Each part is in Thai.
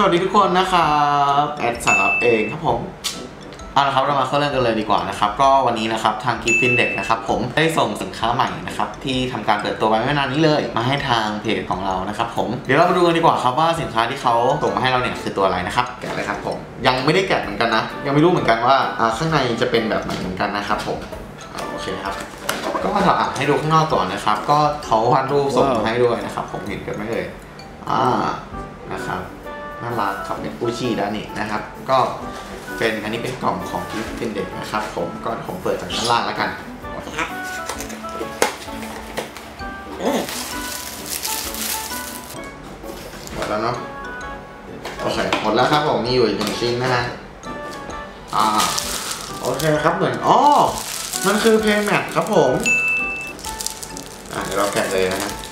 วัสดีทุกคนนะครับแอดสารบเองครับผมเอาละครับเรามาเข้าเรื่องกันเลยดีกว่านะครับก็วันนี้นะครับทางกิฟฟินเด็กนะครับผมได้ส่งสินค้าใหม่นะครับที่ทำการเปิดตัวไปไม่นานนี้เลยมาให้ทางเพจของเรานะครับผมเดี๋ยวเรามาดูกันดีกว่าครับว่าสินค้าที่เขาส่งมาให้เราเนี่ยคือตัวอะไรนะครับแกะเลยครับผมยังไม่ได้แกะเหมือนกันนะยังไม่รู้เหมือนกันว่าข้างในจะเป็นแบบไหนเหมือนกันนะครับผมโอเคครับก็มาถ่ายให้ดูข้างนอกก่อนนะครับก็เขาวาดรูปส่งมาให้ด้วยนะครับผมเห็นกันไหมเอ่ยนะครับน่ารักครับเป็นอุชิดานินะครับก็เป็นอันนี้เป็นกล่องของกิฟต์เป็นเด็กนะครับผมก็ผมเปิดจากด้านล่างแล้วกันโอเคครับหมดแล้วเนาะโอเคหมดแล้วครับผมมีอยู่อีก1ชิ้นนะฮะโอเคครับเหมือนมันคือเพย์แมทครับผมเดี๋ยวเราแกะเลยนะฮะ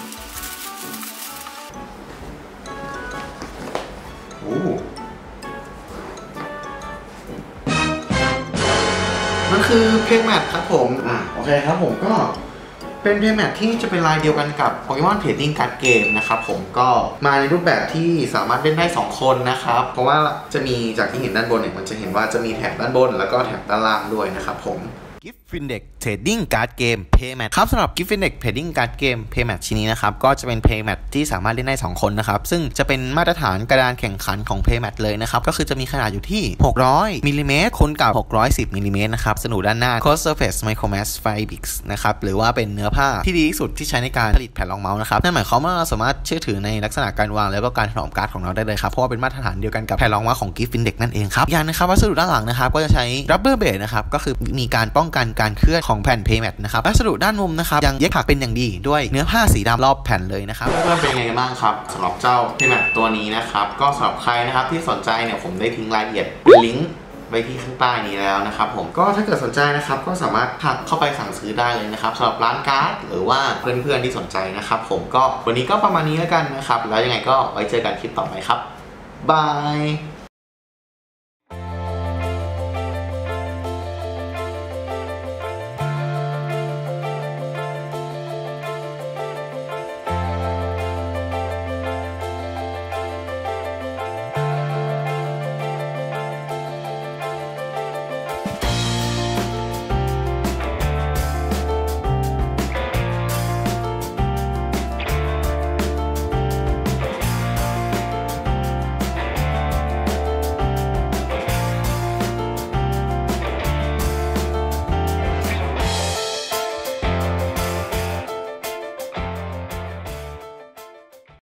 มันคือเพย์แมทครับผมโอเคครับผมก็เป็นเพย์แมทที่จะเป็นลายเดียวกันกับ Pokemon Trading Card Game นะครับผมก็มาในรูปแบบที่สามารถเล่นได้2คนนะครับเพราะว่าจะมีจากที่เห็นด้านบนเนี่ยมันจะเห็นว่าจะมีแถบด้านบนแล้วก็แถบด้านล่างด้วยนะครับผมGiftfindex Trading Card Game Playmat ครับสำหรับ Giftfindex Trading Card Game Playmat ชิ้นนี้นะครับก็จะเป็น Playmat ที่สามารถเล่นได้2คนนะครับซึ่งจะเป็นมาตรฐานกระดานแข่งขันของ Playmat เลยนะครับก็คือจะมีขนาดอยู่ที่600มิลลิเมตรคูณกับ610มิลลิเมตรนะครับสนุด้านหน้า Cross Surface Micromass Fabrics นะครับหรือว่าเป็นเนื้อผ้าที่ดีที่สุดที่ใช้ในการผลิตแผ่นรองเมาส์นะครับนั่นหมายความว่าเราสามารถเชื่อถือในลักษณะการวางแล้วก็การถนอมการ์ดของเราได้เลยครับเพราะว่าเป็นมาตรฐานเดียวกันกับแผ่นรองเมาส์ของ Giftfindex นั่นเองครับอย่างนะครับวัสดุด้านหลังนะครับก็จะใช้ Rubber Base นะครับก็คือมีการป้องกันการเคลื่อนของแผ่น Playmat นะครับวัสดุด้านมุมนะครับยังเย็บถักเป็นอย่างดีด้วยเนื้อผ้าสีดำรอบแผ่นเลยนะครับเพื่อนเป็นไงบ้างครับสำหรับเจ้า Playmat ตัวนี้นะครับก็สำหรับใครนะครับที่สนใจเนี่ยผมได้ทิ้งรายละเอียดเป็นลิงก์ไว้ที่ข้างใต้นี้แล้วนะครับผมก็ถ้าเกิดสนใจนะครับก็สามารถทักเข้าไปสั่งซื้อได้เลยนะครับสำหรับร้านการ์ดหรือว่าเพื่อนๆที่สนใจนะครับผมก็วันนี้ก็ประมาณนี้แล้วกันนะครับแล้วยังไงก็ไว้เจอกันคลิปต่อไปครับบาย